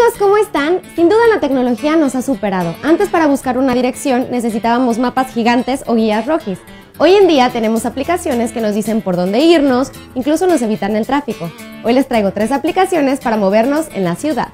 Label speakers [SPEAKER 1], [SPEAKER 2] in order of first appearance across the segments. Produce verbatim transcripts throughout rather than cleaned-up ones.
[SPEAKER 1] Amigos, ¿cómo están? Sin duda la tecnología nos ha superado. Antes, para buscar una dirección necesitábamos mapas gigantes o guías rojis. Hoy en día tenemos aplicaciones que nos dicen por dónde irnos, incluso nos evitan el tráfico. Hoy les traigo tres aplicaciones para movernos en la ciudad.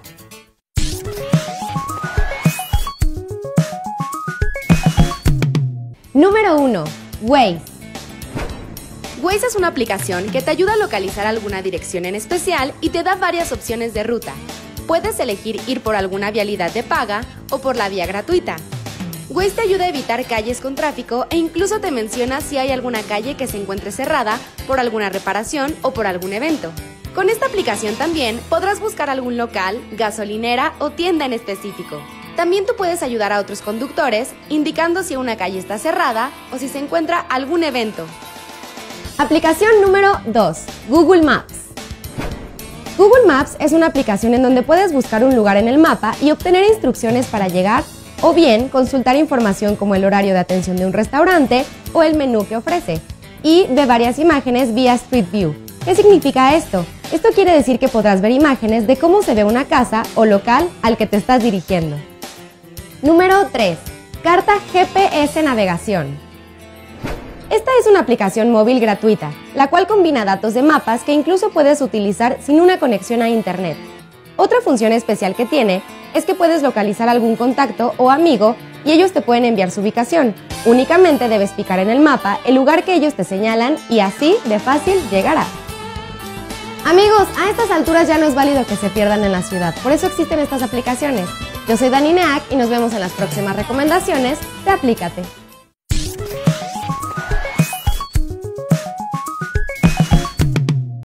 [SPEAKER 1] Número uno. Waze.
[SPEAKER 2] Waze es una aplicación que te ayuda a localizar alguna dirección en especial y te da varias opciones de ruta. Puedes elegir ir por alguna vialidad de paga o por la vía gratuita. Waze te ayuda a evitar calles con tráfico e incluso te menciona si hay alguna calle que se encuentre cerrada por alguna reparación o por algún evento. Con esta aplicación también podrás buscar algún local, gasolinera o tienda en específico. También tú puedes ayudar a otros conductores indicando si una calle está cerrada o si se encuentra algún evento.
[SPEAKER 1] Aplicación número dos. Google Maps. Google Maps es una aplicación en donde puedes buscar un lugar en el mapa y obtener instrucciones para llegar, o bien consultar información como el horario de atención de un restaurante o el menú que ofrece, y de varias imágenes vía Street View. ¿Qué significa esto? Esto quiere decir que podrás ver imágenes de cómo se ve una casa o local al que te estás dirigiendo. Número tres. Carta G P S Navegación. Esta es una aplicación móvil gratuita, la cual combina datos de mapas que incluso puedes utilizar sin una conexión a internet. Otra función especial que tiene es que puedes localizar algún contacto o amigo y ellos te pueden enviar su ubicación. Únicamente debes picar en el mapa el lugar que ellos te señalan y así de fácil llegarás. Amigos, a estas alturas ya no es válido que se pierdan en la ciudad, por eso existen estas aplicaciones. Yo soy Dani Neak y nos vemos en las próximas recomendaciones de Aplícate.